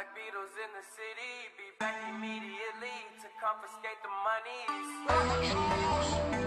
like Beatles in the city. Be back immediately to confiscate the monies.